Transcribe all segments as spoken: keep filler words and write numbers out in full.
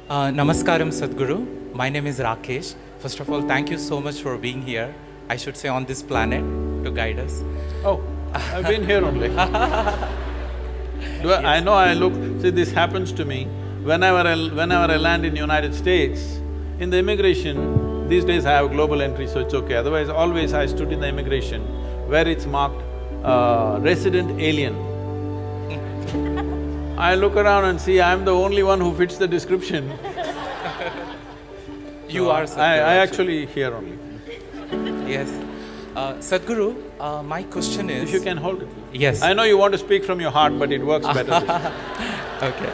Uh, Namaskaram Sadhguru. My name is Rakesh. First of all, thank you so much for being here. I should say on this planet to guide us. Oh, I've been here only. Do I, yes. I know I look… See, this happens to me. Whenever I… whenever I land in United States, in the immigration, these days I have global entry, so it's okay. Otherwise, always I stood in the immigration where it's marked uh, resident alien. I look around and see I'm the only one who fits the description. You so are Sadhguru. I, I actually here only. Yes. Uh, Sadhguru, uh, my question is… If you can hold it. Yes. I know you want to speak from your heart, but it works better. Okay.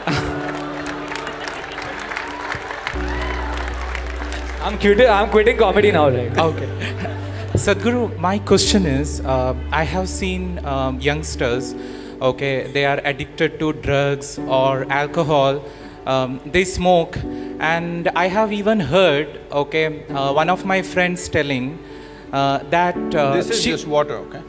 I'm quitting, I'm quitting comedy now, right? Okay. Sadhguru, my question is, uh, I have seen um, youngsters, okay, they are addicted to drugs or alcohol, um, they smoke, and I have even heard, okay, uh, one of my friends telling uh, that… Uh, This is she just water, okay?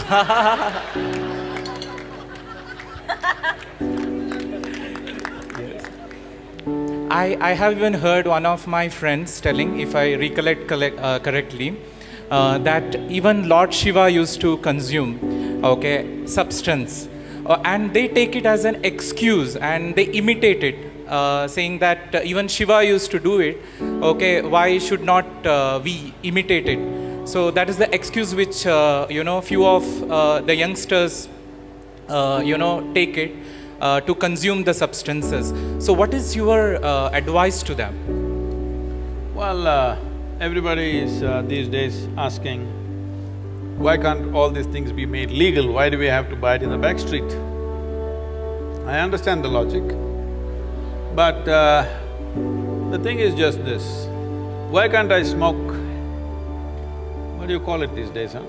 I, I have even heard one of my friends telling, if I recollect collect, uh, correctly, uh, that even Lord Shiva used to consume, okay, substance. Uh, and they take it as an excuse and they imitate it, uh, saying that uh, even Shiva used to do it, okay, why should not uh, we imitate it? So that is the excuse which, uh, you know, few of uh, the youngsters, uh, you know, take it. Uh, to consume the substances. So what is your uh, advice to them? Well, uh, everybody is uh, these days asking, why can't all these things be made legal? Why do we have to buy it in the back street? I understand the logic, but uh, the thing is just this, why can't I smoke… what do you call it these days, huh?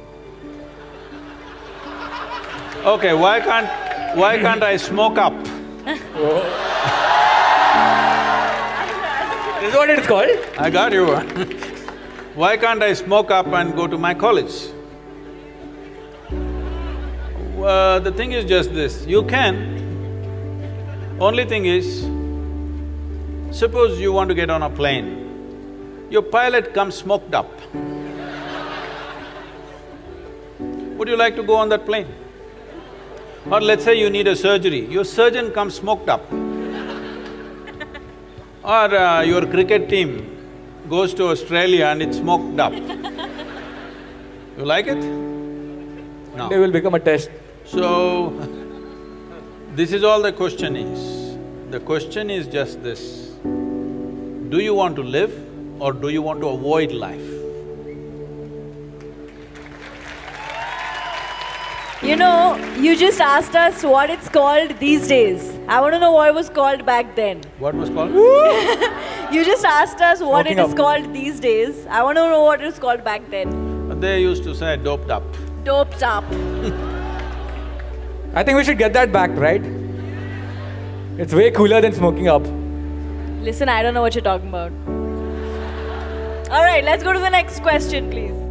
Okay, why can't… why can't I smoke up? This is what it's called? I got you. Why can't I smoke up and go to my college? Uh, the thing is just this, you can. Only thing is, suppose you want to get on a plane, your pilot comes smoked up. Would you like to go on that plane? Or let's say you need a surgery, your surgeon comes smoked up. Or uh, your cricket team goes to Australia and it's smoked up. You like it? No. They will become a test. So, this is all the question is. The question is just this, do you want to live or do you want to avoid life? You know, you just asked us what it's called these days. I want to know what it was called back then. What was called? You just asked us what Smoking it is up. called these days. I want to know what it was called back then. They used to say doped up. Doped up. I think we should get that back, right? It's way cooler than smoking up. Listen, I don't know what you're talking about. All right, let's go to the next question, please.